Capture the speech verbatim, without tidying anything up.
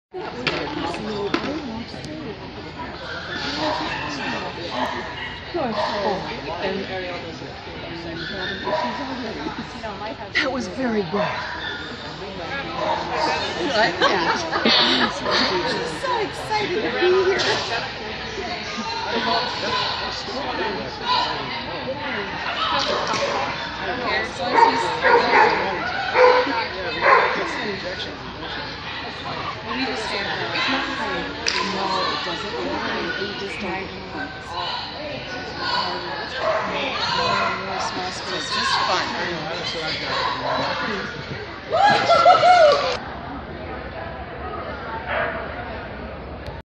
That was very good. You like that? I'm so excited to be here. We just stand there. No, it doesn't matter. We just don't It's just fun.